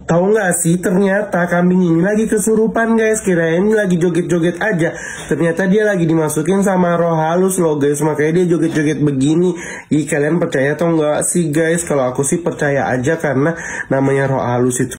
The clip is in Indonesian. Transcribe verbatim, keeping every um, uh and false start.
Tahu nggak sih, ternyata kambing ini lagi kesurupan guys. Kirain lagi joget-joget aja, ternyata dia lagi dimasukin sama roh halus loh guys. Makanya dia joget-joget begini. Ih, kalian percaya atau nggak sih guys? Kalau aku sih percaya aja, karena namanya roh halus itu